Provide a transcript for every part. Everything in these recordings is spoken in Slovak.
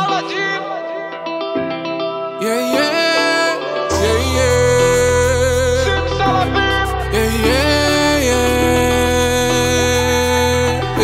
Yeah, yeah, yeah, yeah. Yeah, yeah, yeah,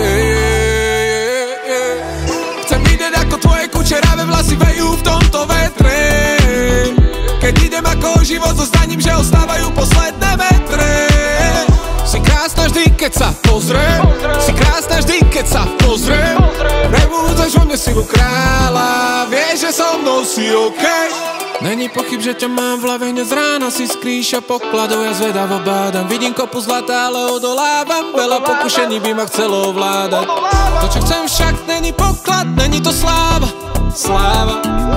yeah, yeah. Chcem vidieť, ako tvoje kučeravé vlasy vejú v tomto vetre. Keď idem ako život so zdaním, že ostávajú posledné metre. Si krásna vždy, keď sa pozriem. Si krásna vždy, keď sa pozriem. Prebúdzaš vo mne silu kráľa. Vieš, že so mnou si okej. Není pochyb, že ťa mám v hlave, hneď z rána si skrýša pokladov. Ja zvedavo bádam, vidím kopu zlata, ale odolávam. Veľa pokušení by ma chcelo ovládať. To, čo chcem však, není poklad, není to sláva. Sláva,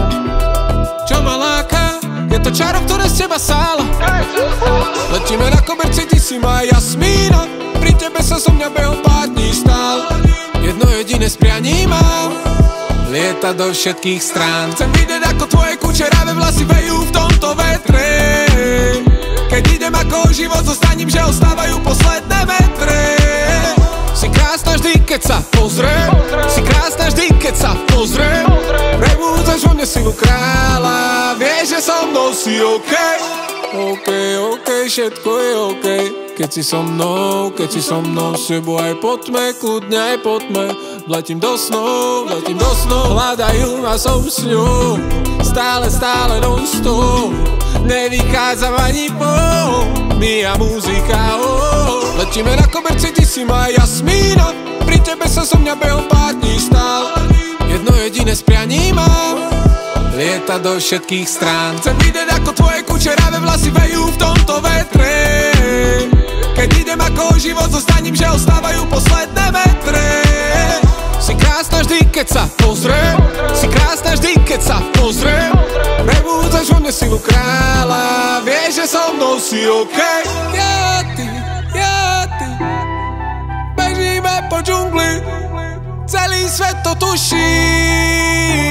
čo ma láka, je to čaro, ktoré z teba sála. Letíme na koberci, ty si moja Jasmína. Pri tebe sa so mňa behom pár dní stál. Jedno jediné sprianí mám, lieta do všetkých strán. Chcem vidieť, ako tvoje kučeravé vlasy vejú v tomto vetre. Keď idem ako život so zdaním, že ostávajú posledné metre. Si krásna vždy, keď sa pozriem. Si krásna vždy, keď sa pozriem. Prebúdzaš vo mne silu kráľa. Vieš, že so mnou si okej. Okej, okej, všetko je okej. Keď si so mnou, s tebou aj po tme, kľudne aj po tme. Vletím do snov, hľadajú a som s ňou. Stále, stále non-stop, nevychádzam ani pol. Mia muzika, oh. Letíme na koberci, ty si moja Jasmína. Pri tebe sa so mňa behom pár dní stál. Jedno jediné sprianí mám, lieta do všetkých strán. Chcem vidieť, ako tvoje kučeravé vlasy vejú v tomto vetre. Keď idem ako život so zdaním, že ostávajú posledné metre. Si krásna vždy, keď sa pozriem. Si krásna vždy, keď sa pozriem. Prebúdzaš vo mne silu kráľa. Vieš, že so mnou si okej. Ja ty bežíme po džungli. Celý svet to tuší.